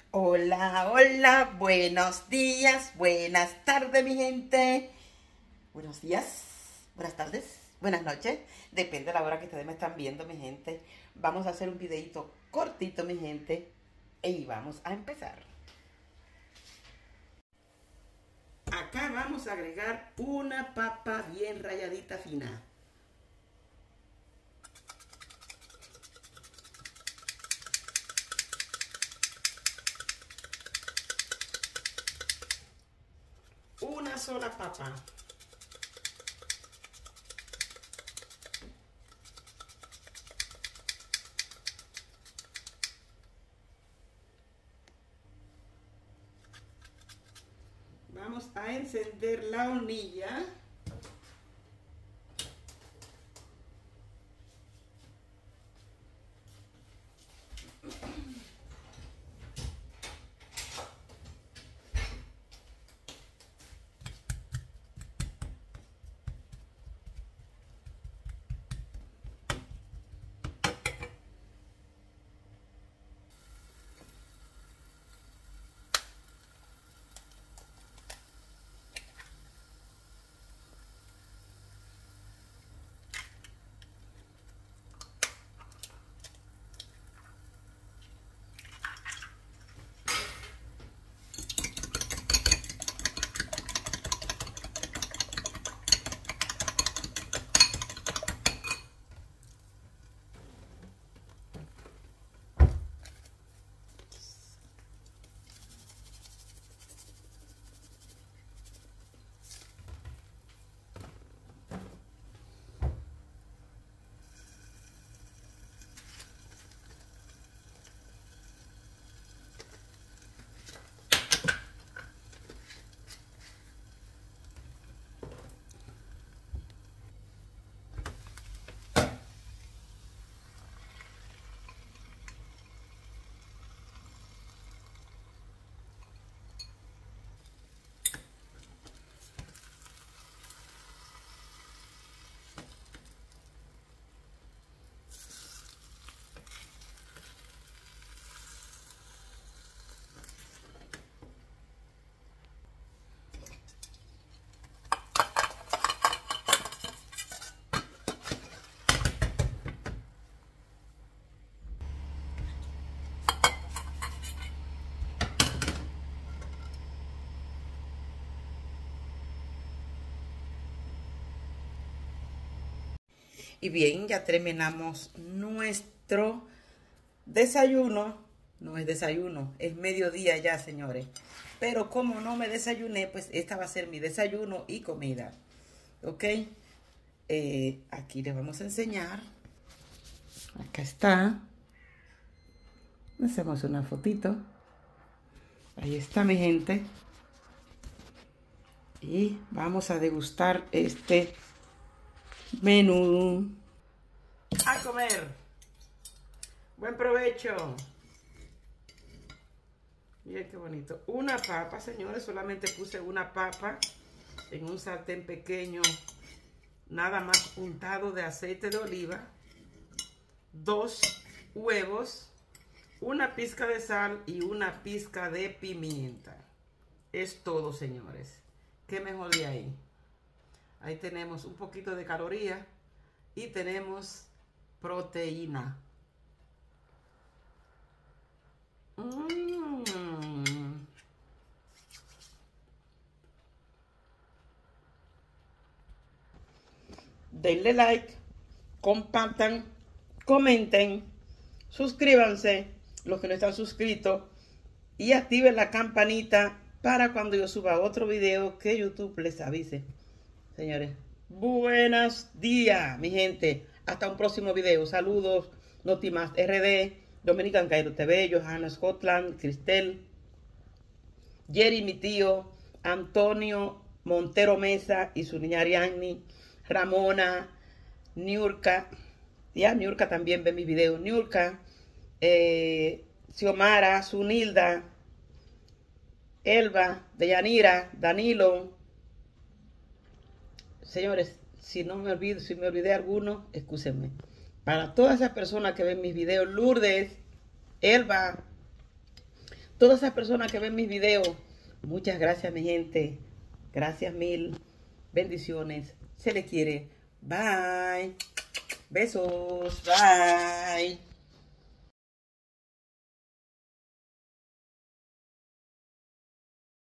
Hola, hola, buenos días, buenas tardes, mi gente. Buenos días, buenas tardes, buenas noches. Depende de la hora que ustedes me están viendo, mi gente. Vamos a hacer un videito cortito, mi gente. Y vamos a empezar. Acá vamos a agregar una papa bien ralladita fina. Una sola papa. Vamos a encender la hornilla. Y bien, ya terminamos nuestro desayuno. No es desayuno, es mediodía ya, señores. Pero como no me desayuné, pues esta va a ser mi desayuno y comida. ¿Ok? Aquí les vamos a enseñar. Acá está. Hacemos una fotito. Ahí está, mi gente. Y vamos a degustar este menú. A comer. Buen provecho. Miren qué bonito. Una papa, señores. Solamente puse una papa en un sartén pequeño. Nada más untado de aceite de oliva. 2 huevos. Una pizca de sal y una pizca de pimienta. Es todo, señores. ¿Qué mejor de ahí? Ahí tenemos un poquito de caloría y tenemos proteína. Denle like, compartan, comenten, suscríbanse los que no están suscritos y activen la campanita para cuando yo suba otro video que YouTube les avise. Señores, buenos días, mi gente. Hasta un próximo video. Saludos, Notimas RD, Dominican Cairo TV, Johanna Scotland, Cristel, Jerry, mi tío, Antonio Montero Mesa y su niña Ariadne, Ramona, Niurka, ya Niurka también ve mis videos, Niurka, Xiomara, Sunilda, Elba, Deyanira, Danilo. Señores, si me olvidé alguno, excúsenme. Para todas esas personas que ven mis videos, Lourdes, Elba, todas esas personas que ven mis videos, muchas gracias, mi gente. Gracias mil. Bendiciones. Se les quiere. Bye. Besos. Bye.